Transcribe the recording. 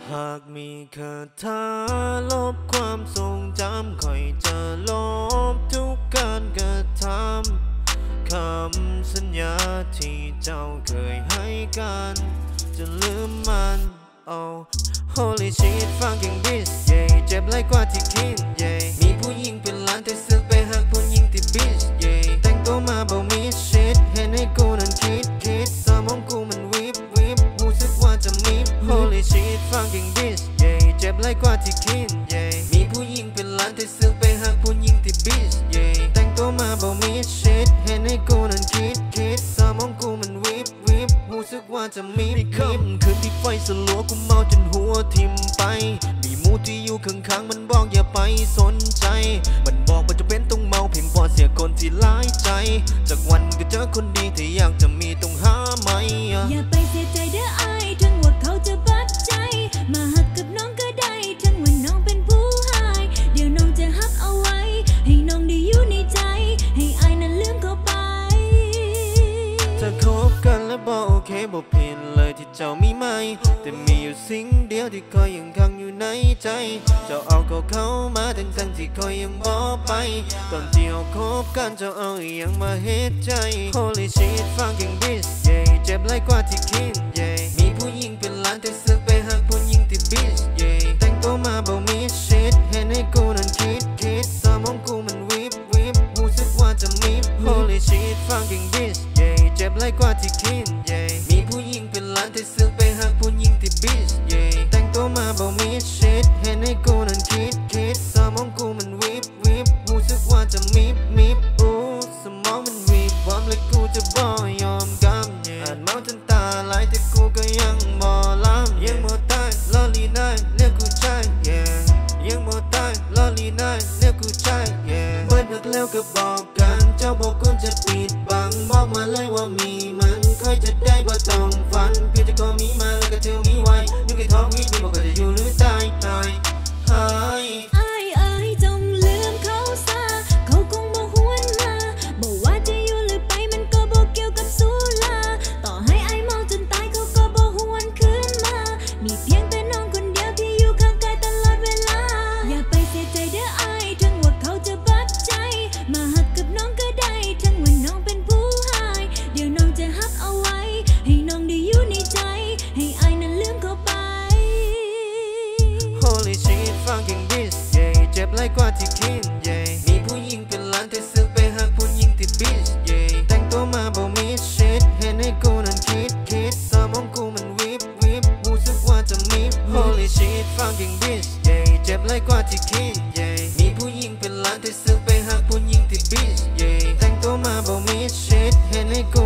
หากมีคาถาลบความทรงจำค่อยจะลบทุกการกระทำคำสัญญาที่เจ้าเคยให้กันจะลืมมันHoly shit fucking bitch yeah เจ็บหลายกว่าที่คิด yeah มีผู้หญิงเป็นล้านแต่สึกไปหักผู้หญิงที่ bitch yeah แต่งตัวมาบ่มี shit เห็นให้กูนั้นคิดสมองกูมันวิบรู้สึกว่าจะมี Holy shit fucking bitch yeah เจ็บหลายกว่าที่คิด yeah มีผู้หญิงเป็นล้านแต่สึกไปหักผู้หญิงที่ bitch yeah แต่งตัวมาบ่มี shit เห็นให้กูนั้นคิดสมองกูมันวิบรู้สึกว่าจะมีคืนที่ไฟสลัวกูเมาจนหัวทิ่มไปมีมูที่อยู่ข้างๆมันบอกอย่าไปสนใจมันบอกว่าจะเป็นต้องเมาเพียงพอเสียคนที่ร้ายใจจากวันก็เจอคนดีที่อยากจะมีต้องหาไหมอย่าไปเสียใจเด้อไอ้ทั้งว่าเขาจะบัดใจมาหักกับน้องก็ได้ทั้งว่าน้องเป็นผู้ให้เดี๋ยวน้องจะหักเอาไว้ให้น้องได้อยู่ในใจให้ไอ้นั้นลืมเขาไปจะคบกันแล้วบอกโอเคบอกเพียนเลยที่เจ้ามีไหมแต่มีอยู่สิ่งเดียวที่คอยยังขังอยู่ในใจเจ้าเอาเขามาทั้งที่คอยยังบอกไปตอนที่เราคบกันเจ้าเอาอย่างมาเฮ็ดใจ Holy shit fucking bitch yeah เจ็บหลายกว่าที่คิด yeah มีผู้หญิงเป็นล้านแต่สึกไปหักผู้หญิงที่ bitch yeah แต่งตัวมาบ่มี shit เห็นให้กูนั้นคิดสมองกูมันวิบรู้สึกว่าจะมี Holy shit fucking bitch yeah เจ็บหลายกว่าที่คิด yeah มีผู้หญิงเป็นล้านแต่สึกไปหักผู้หญิงที่ bitch yeah แต่งตัวมาบ่มี shit เห็นให้กูนั้นคิดสมองกูมันวิบรู้สึกว่าจะมีสมองมันวิบวับและกูจะบ่ยอมกำอาจเมาจนตาไหลแต่กูก็ยังบ่ล้ำยังบ่ตายลอลีนายเรียกกูใช่ yeah ยังบ่ตายลอลีนายเรียกกูใช่ yeah เบิดหักแล้วก็บอกกันเจ้าบอกคุณจะปิดบังบอกมาเลยว่ามีมันค่อยจะได้บ่ต้องฝันเพียงจะขอมีมาแล้วก็เทลมีไว้ยูกิทอวิดมีบอกก็จะอยู่หรือตายหายจงลืมเขาซะเขาคงบ่หวนมาบอกว่าจะอยู่หรือไปมันก็บ่เกี่ยวกับสุราต่อให้ไอ้เมาจนตายเขาก็บ่หวนคืนมามีเพียงแต่น้องคนเดียวที่อยู่ข้างกายตลอดเวลาอย่าไปเสียใจเด้อไอ้ทั้งว่าเขาจะบัดใจมาหักกับน้องก็ได้ทั้งว่าน้องเป็นผู้ให้เดี๋ยวน้องจะหักเอาไว้ให้น้องได้อยู่ในใจให้ไอ้นั้นลืมเขาไป Holy shit fucking bitch yeah เจ็บหลายกว่าที่คิด yeah มีผู้หญิงเป็นล้านแต่สึกไปหักผู้หญิงที่ bitch yeah แต่งตัวมาบ่มี shit เห็นให้กูนั้นคิดสมองกูมันวิบรู้สึกว่าจะมี Holy shit fucking bitch yeah เจ็บหลายกว่าที่คิด yeah มีผู้หญิงเป็นล้านแต่สึกไปหักผู้หญิงที่ bitch yeah แต่งตัวมาบ่มี shit เห็นให้กู